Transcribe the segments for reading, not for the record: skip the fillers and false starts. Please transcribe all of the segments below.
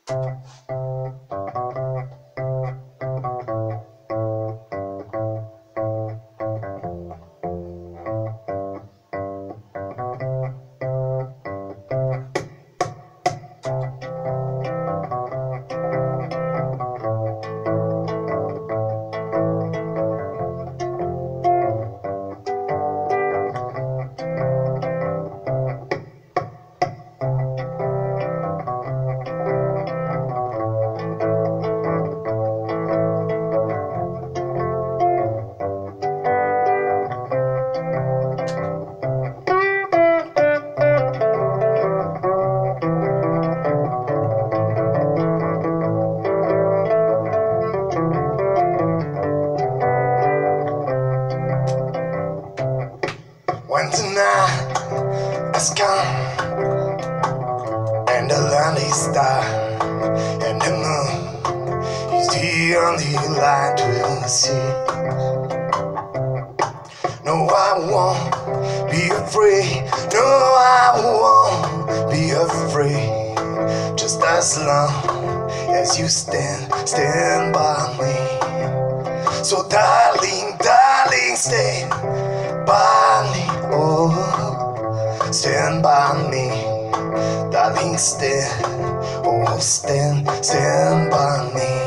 When the night has come and the land is dark and the moon is the only light we'll see. No, I won't be afraid. No, I won't be afraid. Just as long as you stand by me. So darling, darling, stand by me. Oh, stand by me, darling, stand. Oh, stand by me.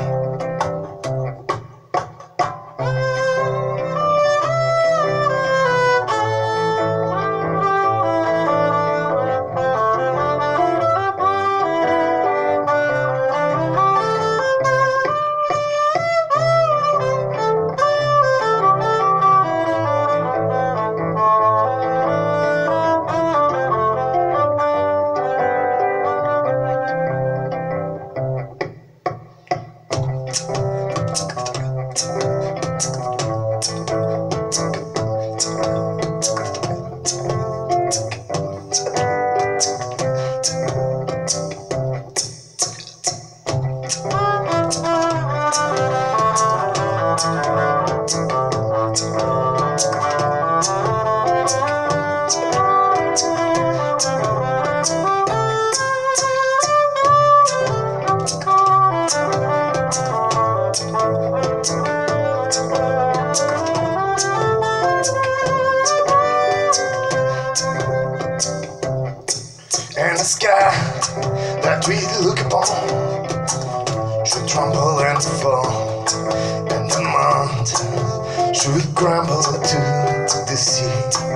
And the sky that we look upon should tremble and fall, and the mountain should crumble to the sea.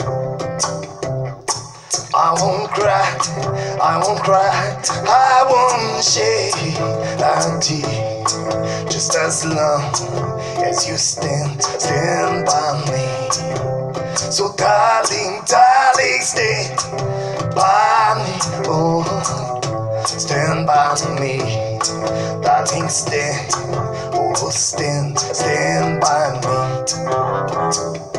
I won't cry, I won't cry, I won't shed a tear, just as long as you stand by me. So darling, darling, stand by me. Oh, stand by me, darling, stand. Oh, stand by me.